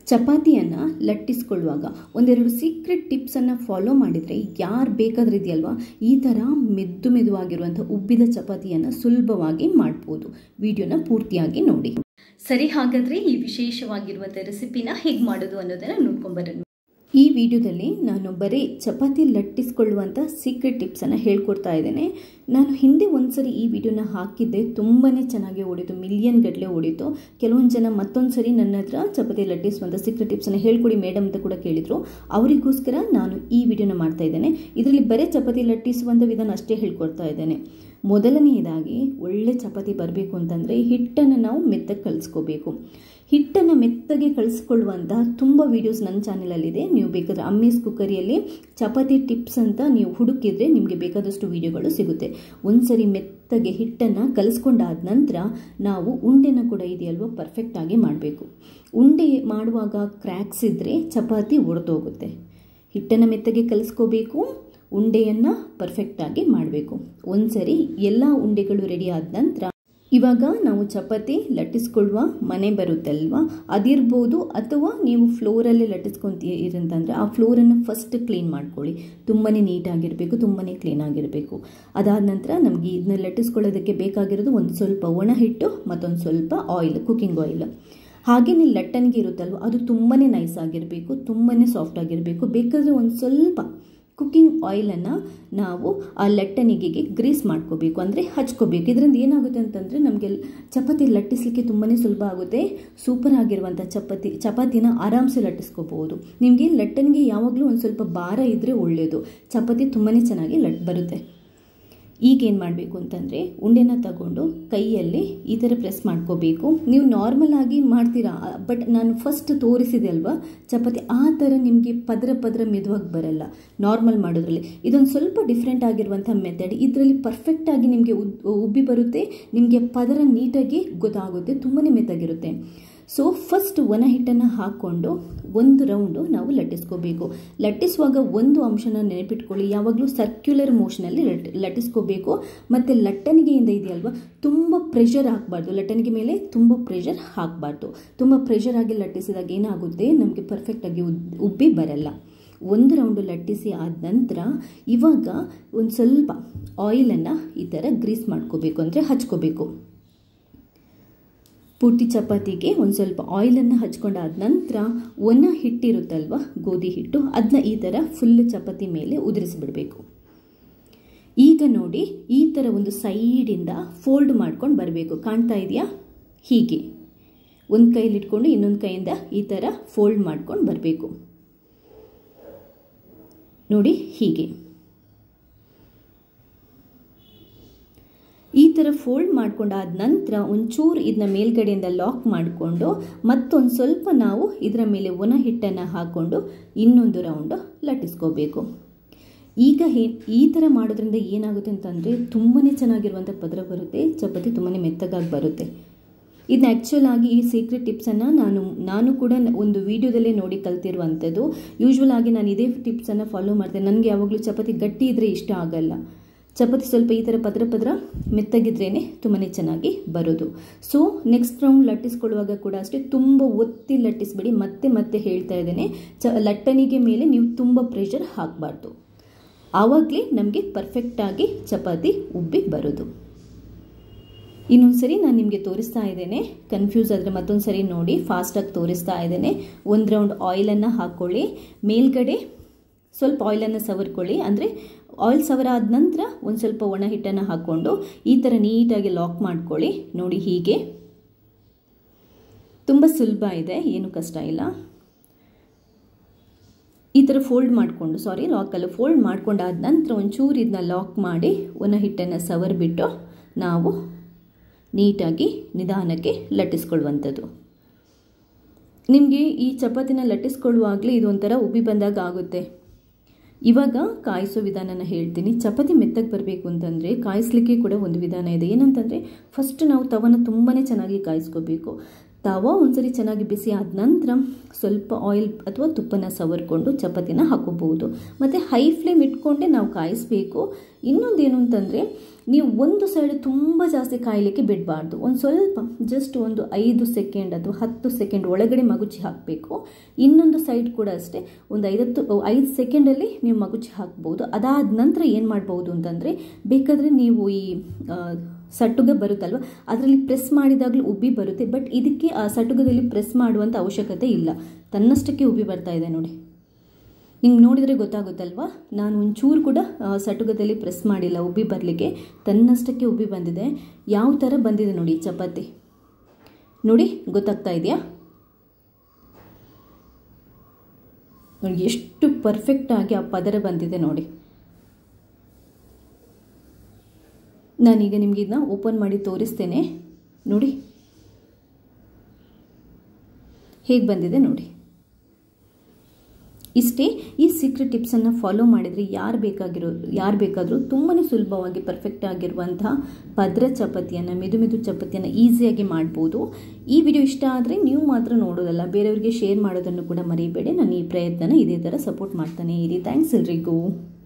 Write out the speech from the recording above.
ಚಪಾತಿಯನ್ನು ಲಟ್ಟಿಸ್ಕೊಳ್ಳುವಾಗ ಒಂದೆರಡು secret ಟಿಪ್ಸನ್ನು follow ಮಾಡಿದರೆ ಯಾರು ಬೇಕಾದ್ರೆ ಇದೆಯಲ್ವಾ ಈ ಥರ ಮೆದುವಾಗಿರುವಂಥ ಉಬ್ಬಿದ ಚಪಾತಿಯನ್ನು ಸುಲಭವಾಗಿ ಮಾಡ್ಬೋದು. ವಿಡಿಯೋನ ಪೂರ್ತಿಯಾಗಿ ನೋಡಿ. ಸರಿ, ಹಾಗಾದರೆ ಈ ವಿಶೇಷವಾಗಿರುವಂಥ ರೆಸಿಪಿನ ಹೇಗೆ ಮಾಡೋದು ಅನ್ನೋದನ್ನು ನೋಡ್ಕೊಂಬರೋಣ. ಈ ವಿಡಿಯೋದಲ್ಲಿ ನಾನು ಬರೀ ಚಪಾತಿ ಲಟ್ಟಿಸ್ಕೊಳ್ಳುವಂಥ ಸೀಕ್ರೆಟ್ ಟಿಪ್ಸನ್ನು ಹೇಳ್ಕೊಡ್ತಾ ಇದ್ದೇನೆ. ನಾನು ಹಿಂದೆ ಒಂದ್ಸರಿ ಈ ವಿಡಿಯೋನ ಹಾಕಿದ್ದೆ, ತುಂಬಾ ಚೆನ್ನಾಗಿ ಓಡಿತು, ಮಿಲಿಯನ್ ಗಟ್ಟಲೆ ಓಡಿತು. ಕೆಲವೊಂದು ಜನ ಮತ್ತೊಂದು ಸರಿ ನನ್ನ ಹತ್ರ ಚಪಾತಿ ಲಟ್ಟಿಸುವಂಥ ಸೀಕ್ರೆಟ್ ಟಿಪ್ಸನ್ನು ಹೇಳ್ಕೊಡಿ ಮೇಡಮ್ ಅಂತ ಕೂಡ ಕೇಳಿದರು. ಅವರಿಗೋಸ್ಕರ ನಾನು ಈ ವಿಡಿಯೋನ ಮಾಡ್ತಾ ಇದ್ದೇನೆ. ಇದರಲ್ಲಿ ಬರೀ ಚಪಾತಿ ಲಟ್ಟಿಸುವಂಥ ವಿಧಾನ ಅಷ್ಟೇ ಹೇಳ್ಕೊಡ್ತಾ ಇದ್ದೇನೆ. ಮೊದಲನೆಯದಾಗಿ ಒಳ್ಳೆ ಚಪಾತಿ ಬರಬೇಕು ಅಂತಂದರೆ ಹಿಟ್ಟನ್ನು ನಾವು ಮೆತ್ತಗೆ ಕಲಿಸ್ಕೋಬೇಕು. ಹಿಟ್ಟನ್ನು ಮೆತ್ತಗೆ ಕಳಿಸ್ಕೊಳ್ಳುವಂಥ ತುಂಬ ವೀಡಿಯೋಸ್ ನನ್ನ ಚಾನಲಲ್ಲಿದೆ. ನೀವು ಬೇಕಾದರೆ ಅಮ್ಮೀಸ್ ಕುಕ್ಕರಿಯಲ್ಲಿ ಚಪಾತಿ ಟಿಪ್ಸ್ ಅಂತ ನೀವು ಹುಡುಕಿದರೆ ನಿಮಗೆ ಬೇಕಾದಷ್ಟು ವೀಡಿಯೋಗಳು ಸಿಗುತ್ತೆ. ಒಂದ್ಸರಿ ಮೆತ್ತಗೆ ಹಿಟ್ಟನ್ನು ಕಲಿಸ್ಕೊಂಡಾದ ನಂತರ ನಾವು ಉಂಡೆನ ಕೂಡ ಇದೆಯಲ್ವ ಪರ್ಫೆಕ್ಟಾಗಿ ಮಾಡಬೇಕು. ಉಂಡೆ ಮಾಡುವಾಗ ಕ್ರ್ಯಾಕ್ಸ್ ಇದ್ದರೆ ಚಪಾತಿ ಒಡೆದೋಗುತ್ತೆ. ಹಿಟ್ಟನ್ನು ಮೆತ್ತಗೆ ಕಲಿಸ್ಕೋಬೇಕು, ಉಂಡೆಯನ್ನು ಪರ್ಫೆಕ್ಟಾಗಿ ಮಾಡಬೇಕು. ಒಂದ್ಸರಿ ಎಲ್ಲ ಉಂಡೆಗಳು ರೆಡಿ ಆದ ನಂತರ ಇವಾಗ ನಾವು ಚಪಾತಿ ಲಟ್ಟಿಸ್ಕೊಳ್ಳುವ ಮನೆ ಬರುತ್ತಲ್ವ, ಅದಿರ್ಬೋದು ಅಥವಾ ನೀವು ಫ್ಲೋರಲ್ಲೇ ಲಟ್ಟಿಸ್ಕೊತೀರಂತಂದರೆ ಆ ಫ್ಲೋರನ್ನು ಫಸ್ಟ್ ಕ್ಲೀನ್ ಮಾಡ್ಕೊಳ್ಳಿ. ತುಂಬಾ ನೀಟಾಗಿರಬೇಕು, ತುಂಬಾ ಕ್ಲೀನಾಗಿರಬೇಕು. ಅದಾದ ನಂತರ ನಮಗೆ ಇದನ್ನ ಲಟ್ಟಿಸ್ಕೊಳ್ಳೋದಕ್ಕೆ ಬೇಕಾಗಿರೋದು ಒಂದು ಸ್ವಲ್ಪ ಒಣ ಹಿಟ್ಟು ಮತ್ತೊಂದು ಸ್ವಲ್ಪ ಆಯಿಲ್, ಕುಕ್ಕಿಂಗ್ ಆಯಿಲ್. ಹಾಗೆಯೇ ಲಟ್ಟಣಿಗೆ ಇರುತ್ತಲ್ವ ಅದು ತುಂಬಾ ನೈಸ್ ಆಗಿರಬೇಕು, ತುಂಬಾ ಸಾಫ್ಟ್ ಆಗಿರಬೇಕು. ಬೇಕಾದರೆ ಒಂದು ಸ್ವಲ್ಪ ಕುಕ್ಕಿಂಗ್ ಆಯಿಲನ್ನು ನಾವು ಆ ಲಟ್ಟಣಿಗೆಗೆ ಗ್ರೀಸ್ ಮಾಡ್ಕೋಬೇಕು, ಅಂದರೆ ಹಚ್ಕೋಬೇಕು. ಇದರಿಂದ ಏನಾಗುತ್ತೆ ಅಂತಂದರೆ ನಮಗೆ ಚಪಾತಿ ಲಟ್ಟಿಸಲಿಕ್ಕೆ ತುಂಬಾ ಸುಲಭ ಆಗುತ್ತೆ. ಸೂಪರ್ ಆಗಿರುವಂಥ ಚಪಾತಿನ ಆರಾಮ್ಸೆ ಲಟ್ಟಿಸ್ಕೋಬಹುದು. ನಿಮಗೆ ಲಟ್ಟಣಿಗೆ ಯಾವಾಗಲೂ ಒಂದು ಸ್ವಲ್ಪ ಭಾರ ಇದ್ದರೆ ಒಳ್ಳೆಯದು, ಚಪಾತಿ ತುಂಬಾ ಚೆನ್ನಾಗಿ ಬರುತ್ತೆ. ಈಗೇನು ಮಾಡಬೇಕು ಅಂತಂದರೆ ಉಂಡೆನ ತಗೊಂಡು ಕೈಯಲ್ಲಿ ಈ ಥರ ಪ್ರೆಸ್ ಮಾಡ್ಕೋಬೇಕು. ನೀವು ನಾರ್ಮಲ್ ಆಗಿ ಮಾಡ್ತೀರಾ, ಬಟ್ ನಾನು ಫಸ್ಟ್ ತೋರಿಸಿದೆ ಅಲ್ವಾ ಚಪಾತಿ, ಆ ಥರ ನಿಮಗೆ ಪದರ ಮೆದುವಾಗಿ ಬರಲ್ಲ ನಾರ್ಮಲ್ ಮಾಡೋದ್ರಲ್ಲಿ. ಇದೊಂದು ಸ್ವಲ್ಪ ಡಿಫ್ರೆಂಟ್ ಆಗಿರುವಂಥ ಮೆಥಡ್. ಇದರಲ್ಲಿ ಪರ್ಫೆಕ್ಟಾಗಿ ನಿಮಗೆ ಉಬ್ಬಿ ಬರುತ್ತೆ, ನಿಮಗೆ ಪದರ ನೀಟಾಗಿ ಗೊತ್ತಾಗುತ್ತೆ, ತುಂಬಾ ಮೆತ್ತಾಗಿರುತ್ತೆ. ಸೊ ಫಸ್ಟ್ ಒಣ ಹಿಟ್ಟನ್ನು ಹಾಕ್ಕೊಂಡು ಒಂದು ರೌಂಡು ನಾವು ಲಟ್ಟಿಸ್ಕೋಬೇಕು. ಲಟ್ಟಿಸುವಾಗ ಒಂದು ಅಂಶನ ನೆನಪಿಟ್ಕೊಳ್ಳಿ, ಯಾವಾಗಲೂ ಸರ್ಕ್ಯುಲರ್ ಮೋಷನಲ್ಲಿ ಲಟ್ಟಿಸ್ಕೋಬೇಕು. ಮತ್ತು ಲಟ್ಟಣಿಗೆಯಿಂದ ಇದೆಯಲ್ವ ತುಂಬ ಪ್ರೆಷರ್ ಹಾಕಬಾರ್ದು, ಲಟ್ಟಣಿಗೆ ಮೇಲೆ ತುಂಬ ಪ್ರೆಷರ್ ಹಾಕಬಾರ್ದು. ತುಂಬ ಪ್ರೆಷರ್ ಆಗಿ ಲಟ್ಟಿಸಿದಾಗ ಏನಾಗುತ್ತೆ ನಮಗೆ ಪರ್ಫೆಕ್ಟಾಗಿ ಉಬ್ಬಿ ಬರಲ್ಲ. ಒಂದು ರೌಂಡು ಲಟ್ಟಿಸಿ ಆದ ನಂತರ ಇವಾಗ ಒಂದು ಸ್ವಲ್ಪ ಆಯಿಲನ್ನು ಈ ಥರ ಗ್ರೀಸ್ ಮಾಡ್ಕೋಬೇಕು, ಅಂದರೆ ಹಚ್ಕೋಬೇಕು. ಪೂರ್ತಿ ಚಪಾತಿಗೆ ಒಂದು ಸ್ವಲ್ಪ ಆಯಿಲನ್ನು ಹಚ್ಕೊಂಡಾದ ನಂತರ ಒಣ ಹಿಟ್ಟಿರುತ್ತಲ್ವ ಗೋಧಿ ಹಿಟ್ಟು, ಅದನ್ನ ಈ ಥರ ಫುಲ್ ಚಪಾತಿ ಮೇಲೆ ಉದುರಿಸಿಬಿಡಬೇಕು. ಈಗ ನೋಡಿ ಈ ಥರ ಒಂದು ಸೈಡಿಂದ ಫೋಲ್ಡ್ ಮಾಡ್ಕೊಂಡು ಬರಬೇಕು. ಕಾಣ್ತಾ ಇದೆಯಾ? ಹೀಗೆ ಒಂದು ಕೈಲಿಟ್ಕೊಂಡು ಇನ್ನೊಂದು ಕೈಯಿಂದ ಈ ಥರ ಫೋಲ್ಡ್ ಮಾಡ್ಕೊಂಡು ಬರಬೇಕು. ನೋಡಿ ಹೀಗೆ ಈ ಥರ ಫೋಲ್ಡ್ ಮಾಡ್ಕೊಂಡಾದ ನಂತರ ಒಂಚೂರು ಇದನ್ನ ಮೇಲ್ಗಡೆಯಿಂದ ಲಾಕ್ ಮಾಡಿಕೊಂಡು ಮತ್ತೊಂದು ಸ್ವಲ್ಪ ನಾವು ಇದರ ಮೇಲೆ ಒಣ ಹಿಟ್ಟನ್ನು ಹಾಕ್ಕೊಂಡು ಇನ್ನೊಂದು ರೌಂಡು ಲಟ್ಟಿಸ್ಕೋಬೇಕು. ಈಗ ಈ ಥರ ಮಾಡೋದ್ರಿಂದ ಏನಾಗುತ್ತೆ ಅಂತಂದರೆ ತುಂಬಾ ಚೆನ್ನಾಗಿರುವಂಥ ಪದರ ಬರುತ್ತೆ, ಚಪಾತಿ ತುಂಬಾ ಮೆತ್ತಗಾಗಿ ಬರುತ್ತೆ. ಇದನ್ನ ಆ್ಯಕ್ಚುಲ್ ಆಗಿ ಈ ಸೀಕ್ರೆಟ್ ಟಿಪ್ಸನ್ನು ನಾನು ಕೂಡ ಒಂದು ವಿಡಿಯೋದಲ್ಲೇ ನೋಡಿ ಕಲ್ತಿರುವಂಥದ್ದು. ಯೂಶ್ವಲ್ ಆಗಿ ನಾನು ಇದೇ ಟಿಪ್ಸನ್ನು ಫಾಲೋ ಮಾಡ್ತೇನೆ. ನನಗೆ ಯಾವಾಗಲೂ ಚಪಾತಿ ಗಟ್ಟಿ ಇದ್ದರೆ ಇಷ್ಟ ಆಗಲ್ಲ, ಚಪಾತಿ ಸ್ವಲ್ಪ ಈ ಥರ ಪದರ ಮೆತ್ತಗಿದ್ರೇ ತುಂಬಾ ಚೆನ್ನಾಗಿ ಬರೋದು. ಸೊ ನೆಕ್ಸ್ಟ್ ರೌಂಡ್ ಲಟ್ಟಿಸ್ಕೊಳ್ಳುವಾಗ ಕೂಡ ಅಷ್ಟೇ ತುಂಬ ಒತ್ತಿ ಲಟ್ಟಿಸ್ಬೇಡಿ. ಮತ್ತೆ ಹೇಳ್ತಾ ಇದ್ದೇನೆ, ಲಟ್ಟಣಿಗೆ ಮೇಲೆ ನೀವು ತುಂಬ ಪ್ರೆಷರ್ ಹಾಕಬಾರ್ದು, ಆವಾಗಲೇ ನಮಗೆ ಪರ್ಫೆಕ್ಟಾಗಿ ಚಪಾತಿ ಉಬ್ಬಿ ಬರೋದು. ಇನ್ನೊಂದು ಸರಿ ನಾನು ನಿಮಗೆ ತೋರಿಸ್ತಾ ಇದ್ದೇನೆ, ಕನ್ಫ್ಯೂಸ್ ಆದರೆ ಮತ್ತೊಂದು ಸರಿ ನೋಡಿ, ಫಾಸ್ಟಾಗಿ ತೋರಿಸ್ತಾ ಇದ್ದೇನೆ. ಒಂದು ರೌಂಡ್ ಆಯಿಲನ್ನು ಹಾಕ್ಕೊಳ್ಳಿ, ಮೇಲ್ಗಡೆ ಸ್ವಲ್ಪ ಆಯಿಲನ್ನು ಸವರ್ಕೊಳ್ಳಿ, ಅಂದರೆ ಆಯಿಲ್ ಸವರಾದ ನಂತರ ಒಂದು ಸ್ವಲ್ಪ ಒಣ ಹಿಟ್ಟನ್ನು ಹಾಕ್ಕೊಂಡು ಈ ಥರ ನೀಟಾಗಿ ಲಾಕ್ ಮಾಡ್ಕೊಳ್ಳಿ. ನೋಡಿ ಹೀಗೆ, ತುಂಬ ಸುಲಭ ಇದೆ, ಏನು ಕಷ್ಟ ಇಲ್ಲ. ಈ ಥರ ಫೋಲ್ಡ್ ಮಾಡಿಕೊಂಡು ಲಾಕಲ್ಲಿ ಫೋಲ್ಡ್ ಮಾಡ್ಕೊಂಡಾದ ನಂತರ ಒಂಚೂರು ಇದನ್ನ ಲಾಕ್ ಮಾಡಿ ಒಣ ಹಿಟ್ಟನ್ನು ಸವರ್ಬಿಟ್ಟು ನಾವು ನೀಟಾಗಿ ನಿಧಾನಕ್ಕೆ ಲಟ್ಟಿಸ್ಕೊಳ್ಳುವಂಥದ್ದು. ನಿಮಗೆ ಈ ಚಪಾತಿನ ಲಟ್ಟಿಸ್ಕೊಳ್ಳುವಾಗಲೇ ಇದೊಂಥರ ಉಬ್ಬಿ ಬಂದಾಗ ಆಗುತ್ತೆ. ಇವಾಗ ಕಾಯಿಸೋ ವಿಧಾನನ ಹೇಳ್ತೀನಿ. ಚಪಾತಿ ಮೆತ್ತಗೆ ಬರಬೇಕು ಅಂತಂದರೆ ಕಾಯಿಸ್ಲಿಕ್ಕೆ ಕೂಡ ಒಂದು ವಿಧಾನ ಇದೆ. ಏನಂತಂದರೆ ಫಸ್ಟ್ ನಾವು ತವನ ತುಂಬಾ ಚೆನ್ನಾಗಿ ಕಾಯಿಸ್ಕೋಬೇಕು. ತವಾ ಒಂದ್ಸರಿ ಚೆನ್ನಾಗಿ ಬಿಸಿ ಆದ ನಂತರ ಸ್ವಲ್ಪ ಆಯಿಲ್ ಅಥವಾ ತುಪ್ಪನ ಸವರ್ಕೊಂಡು ಚಪಾತಿನ ಹಾಕೋಬಹುದು. ಮತ್ತು ಹೈ ಫ್ಲೇಮ್ ಇಟ್ಕೊಂಡೇ ನಾವು ಕಾಯಿಸಬೇಕು. ಇನ್ನೊಂದೇನು ಅಂತಂದರೆ ನೀವು ಒಂದು ಸೈಡ್ ತುಂಬ ಜಾಸ್ತಿ ಕಾಯಲಿಕ್ಕೆ ಬಿಡಬಾರ್ದು. ಒಂದು ಸ್ವಲ್ಪ ಜಸ್ಟ್ ಒಂದು 5 ಸೆಕೆಂಡ್ ಅಥವಾ 10 ಸೆಕೆಂಡ್ ಒಳಗಡೆ ಮಗುಚಿ ಹಾಕಬೇಕು. ಇನ್ನೊಂದು ಸೈಡ್ ಕೂಡ ಅಷ್ಟೇ ಒಂದು 5 ಸೆಕೆಂಡಲ್ಲಿ ನೀವು ಮಗುಚಿ ಹಾಕ್ಬೋದು. ಅದಾದ ನಂತರ ಏನು ಮಾಡ್ಬೋದು ಅಂತಂದರೆ ಬೇಕಾದರೆ ನೀವು ಈ ಸಟುಗ ಬರುತ್ತಲ್ವ ಅದರಲ್ಲಿ ಪ್ರೆಸ್ ಮಾಡಿದಾಗಲೂ ಉಬ್ಬಿ ಬರುತ್ತೆ. ಬಟ್ ಇದಕ್ಕೆ ಆ ಸಟುಗದಲ್ಲಿ ಪ್ರೆಸ್ ಮಾಡುವಂಥ ಅವಶ್ಯಕತೆ ಇಲ್ಲ, ತನ್ನಷ್ಟಕ್ಕೆ ಉಬ್ಬಿ ಬರ್ತಾ ಇದೆ ನೋಡಿ. ನಿಮ್ಗೆ ನೋಡಿದರೆ ಗೊತ್ತಾಗುತ್ತಲ್ವ, ನಾನು ಒಂಚೂರು ಕೂಡ ಸಟುಗದಲ್ಲಿ ಪ್ರೆಸ್ ಮಾಡಿಲ್ಲ ಉಬ್ಬಿ ಬರಲಿಕ್ಕೆ, ತನ್ನಷ್ಟಕ್ಕೆ ಉಬ್ಬಿ ಬಂದಿದೆ. ಯಾವ ಥರ ಬಂದಿದೆ ನೋಡಿ ಚಪಾತಿ, ನೋಡಿ ಗೊತ್ತಾಗ್ತಾ ಇದೆಯಾ? ನೋಡಿ ಎಷ್ಟು ಪರ್ಫೆಕ್ಟಾಗಿ ಆ ಪದರ ಬಂದಿದೆ ನೋಡಿ. ನಾನೀಗ ನಿಮಗೆ ಇದನ್ನ ಓಪನ್ ಮಾಡಿ ತೋರಿಸ್ತೇನೆ ನೋಡಿ ಹೇಗೆ ಬಂದಿದೆ ನೋಡಿ. ಇಷ್ಟೇ, ಈ ಸೀಕ್ರೆಟ್ ಟಿಪ್ಸನ್ನು ಫಾಲೋ ಮಾಡಿದರೆ ಯಾರು ಬೇಕಾದರೂ ತುಂಬಾ ಸುಲಭವಾಗಿ ಪರ್ಫೆಕ್ಟ್ ಆಗಿರುವಂತಹ ಪದರ ಚಪಾತಿಯನ್ನು, ಮೆದು ಚಪಾತಿಯನ್ನು ಈಸಿಯಾಗಿ ಮಾಡ್ಬೋದು. ಈ ವಿಡಿಯೋ ಇಷ್ಟ ಆದರೆ ನೀವು ಮಾತ್ರ ನೋಡೋದಲ್ಲ, ಬೇರೆಯವರಿಗೆ ಶೇರ್ ಮಾಡೋದನ್ನು ಕೂಡ ಮರಿಬೇಡಿ. ನಾನು ಈ ಪ್ರಯತ್ನನ ಇದೇ ಥರ ಸಪೋರ್ಟ್ ಮಾಡ್ತಾನೆ ಇರಿ. ಥ್ಯಾಂಕ್ಸ್ ಎಲ್ರಿಗೂ.